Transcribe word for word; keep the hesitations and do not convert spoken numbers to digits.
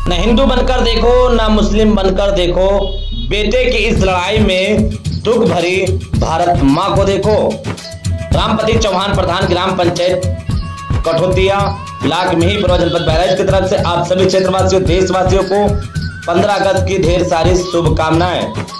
न हिंदू बनकर देखो न मुस्लिम बनकर देखो, बेटे की इस लड़ाई में दुख भरी भारत माँ को देखो। रामपति चौहान, प्रधान ग्राम पंचायत कठोतिया, ब्लॉक मिहींपुर, जनपद बहराइच की तरफ से आप सभी क्षेत्रवासियों, देशवासियों को पंद्रह अगस्त की ढेर सारी शुभकामनाएं।